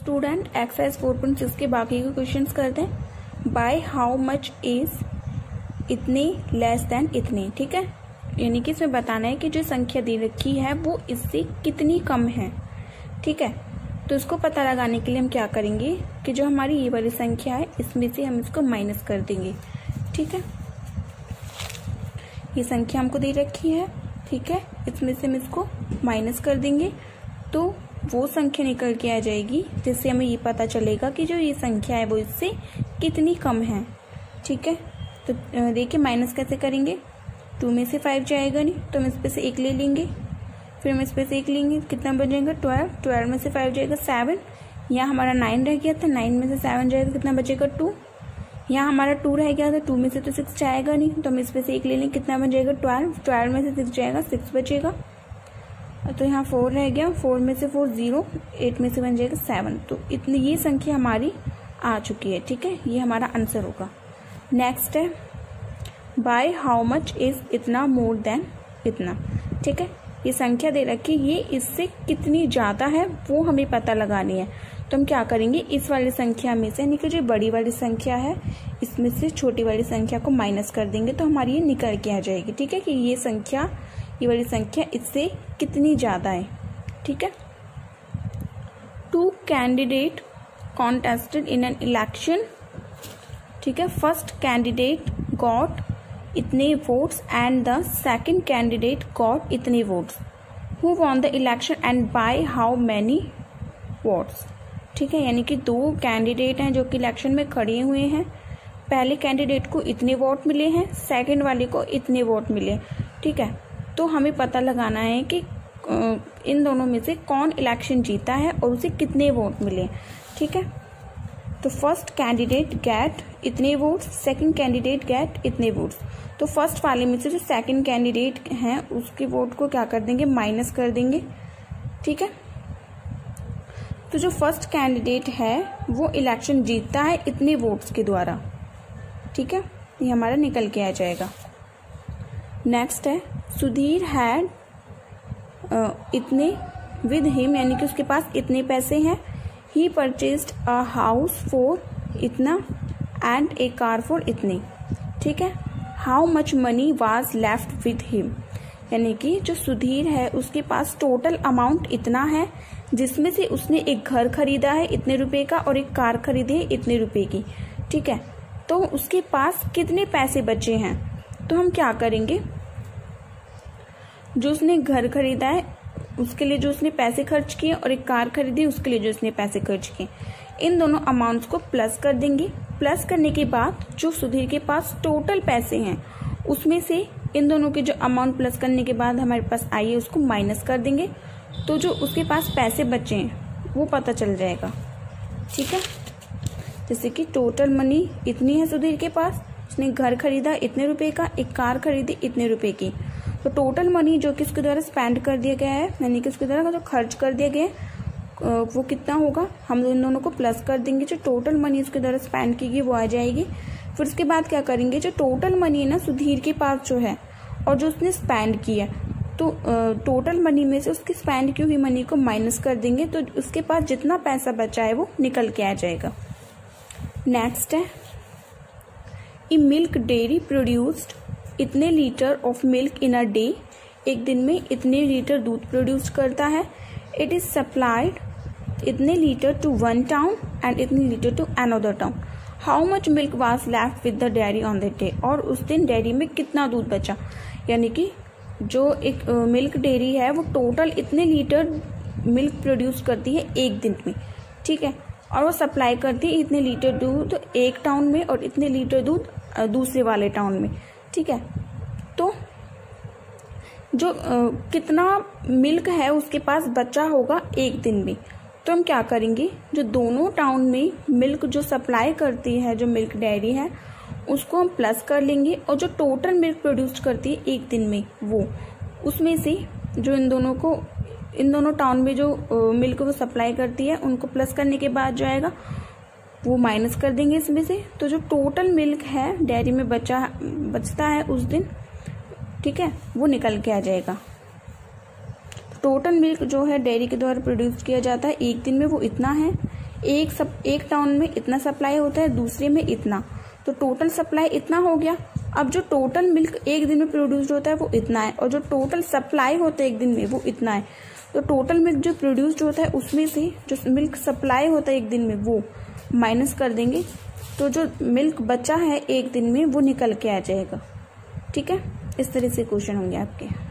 Student exercise 4.6 के बाकी के क्वेश्चंस करते हैं। बाय हाउ मच इज इतने लेस देन इतने, ठीक है। यानी कि इसमें बताना है कि जो संख्या दे रखी है वो इससे कितनी कम है, ठीक है। तो इसको पता लगाने के लिए हम क्या करेंगे कि जो हमारी ये वाली संख्या है इसमें से हम इसको माइनस कर देंगे, ठीक है। ये संख्या हमको दे रखी है, ठीक है, इसमें से हम इसको माइनस कर देंगे तो वो संख्या निकल के आ जाएगी जिससे हमें ये पता चलेगा कि जो ये संख्या है वो इससे कितनी कम है, ठीक है। तो देखिए माइनस कैसे करेंगे, 2 में से 5 जाएगा नहीं तो हम इस पे से 1 ले लेंगे, फिर हम इस पे से 1 लेंगे, कितना बचेगा 12 में से 5 जाएगा 7, यहाँ हमारा 9 रह गया था, 9 में से 7 जाएगा कितना बचेगा 2, यहाँ हमारा 2 रह गया था, 2 में से तो 6 जाएगा नहीं तो हम इस पे से 1 ले लेंगे, कितना बचेगा 12 में से 6 जाएगा 6 बचेगा, तो यहाँ 4 रह गया, 4 में से 4 0, 8 में से बन जाएगा 7। तो इतनी ये संख्या हमारी आ चुकी है, ठीक है, ये हमारा आंसर होगा। नेक्स्ट है बाय हाउ मच इज इतना मोर देन इतना, ठीक है। ये संख्या दे रखी, ये इससे कितनी ज़्यादा है वो हमें पता लगानी है। तो हम क्या करेंगे, इस वाली संख्या में से यानी कि जो बड़ी वाली संख्या है इसमें से छोटी वाली संख्या को माइनस कर देंगे तो हमारी ये निकल के आ जाएगी, ठीक है, कि ये वाली संख्या इससे कितनी ज़्यादा है, ठीक है। 2 candidate contested in an election, ठीक है। फर्स्ट कैंडिडेट गॉट इतने votes and the second candidate got इतने votes. Who won the election and by how many votes, ठीक है। यानी कि 2 कैंडिडेट हैं जो कि इलेक्शन में खड़े हुए हैं, पहले कैंडिडेट को इतने वोट मिले हैं, सेकंड वाले को इतने वोट मिले, ठीक है। तो हमें पता लगाना है कि इन दोनों में से कौन इलेक्शन जीता है और उसे कितने वोट मिले, ठीक है। तो फर्स्ट कैंडिडेट गेट इतने वोट्स, सेकंड कैंडिडेट गेट इतने वोट्स। तो फर्स्ट वाले में से जो सेकंड कैंडिडेट हैं उसके वोट को क्या कर देंगे, माइनस कर देंगे, ठीक है। तो जो फर्स्ट कैंडिडेट है वो इलेक्शन जीतता है इतने वोट्स के द्वारा, ठीक है, ये हमारा निकल के आ जाएगा। नेक्स्ट है सुधीर हैड इतने विद हिम, यानी कि उसके पास इतने पैसे हैं। He purchased a house for इतना एंड ए कार फॉर इतने, ठीक है। How much money was left with him, यानी कि जो सुधीर है उसके पास टोटल अमाउंट इतना है जिसमें से उसने एक घर खरीदा है इतने रुपए का और एक कार खरीदी है इतने रुपए की, ठीक है। तो उसके पास कितने पैसे बचे हैं, तो हम क्या करेंगे, जो उसने घर खरीदा है उसके लिए जो उसने पैसे खर्च किए और एक कार खरीदी उसके लिए जो उसने पैसे खर्च किए, इन दोनों अमाउंट्स को प्लस कर देंगे। प्लस करने के बाद जो सुधीर के पास टोटल पैसे हैं उसमें से इन दोनों के जो अमाउंट प्लस करने के बाद हमारे पास आई है उसको माइनस कर देंगे, तो जो उसके पास पैसे बचे हैं वो पता चल जाएगा, ठीक है। जैसे कि टोटल मनी इतनी है सुधीर के पास, उसने घर खरीदा इतने रुपए का, एक कार खरीदी इतने रुपए की, तो टोटल मनी जो कि उसके द्वारा स्पेंड कर दिया गया है यानी कि उसके द्वारा जो खर्च कर दिया गया है वो कितना होगा, हम इन दोनों को प्लस कर देंगे। जो टोटल मनी उसके द्वारा स्पेंड की गई वो आ जाएगी। फिर उसके बाद क्या करेंगे, जो टोटल मनी है ना सुधीर के पास जो है और जो उसने स्पेंड किया तो टोटल मनी में से उसकी स्पेंड की हुई मनी को माइनस कर देंगे तो उसके पास जितना पैसा बचा है वो निकल के आ जाएगा। नेक्स्ट है ए मिल्क डेयरी प्रोड्यूस्ड इतने litre of milk in a day, एक दिन में इतने लीटर दूध प्रोड्यूस करता है। इट इज सप्लाइड इतने litre to one town and इतने litre to another town. How much milk was left with the dairy on the day, और उस दिन डेयरी में कितना दूध बचा, यानी कि जो एक मिल्क डेयरी है वो टोटल इतने लीटर मिल्क प्रोड्यूस करती है एक दिन में, ठीक है, और वो सप्लाई करती है इतने लीटर दूध एक टाउन में और इतने लीटर दूध दूसरे वाले टाउन में, ठीक है। तो जो कितना मिल्क है उसके पास बचा होगा एक दिन में, तो हम क्या करेंगे, जो दोनों टाउन में मिल्क जो सप्लाई करती है जो मिल्क डेयरी है उसको हम प्लस कर लेंगे और जो टोटल मिल्क प्रोड्यूस करती है एक दिन में वो उसमें से जो इन दोनों टाउन में जो मिल्क वो सप्लाई करती है उनको प्लस करने के बाद जो आएगा वो माइनस कर देंगे इसमें से। तो जो टोटल मिल्क है डेयरी में बचता है उस दिन, ठीक है, वो निकल के आ जाएगा। टोटल मिल्क जो है डेयरी के द्वारा प्रोड्यूस किया जाता है एक दिन में वो इतना है, एक टाउन में इतना सप्लाई होता है, दूसरे में इतना, तो टोटल सप्लाई इतना हो गया। अब जो टोटल मिल्क एक दिन में प्रोड्यूस्ड होता है वो इतना है, और जो टोटल सप्लाई होता है एक दिन में वो इतना है। तो टोटल मिल्क जो प्रोड्यूस्ड होता है उसमें से जो मिल्क सप्लाई होता है एक दिन में वो माइनस कर देंगे, तो जो मिल्क बचा है एक दिन में वो निकल के आ जाएगा। ठीक है, इस तरह से क्वेश्चन होंगे आपके।